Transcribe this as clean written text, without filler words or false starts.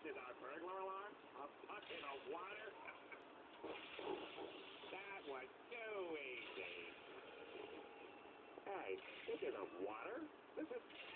Is our burglar alarm a bucket of water? That was too easy. Hey, this isn't water. This is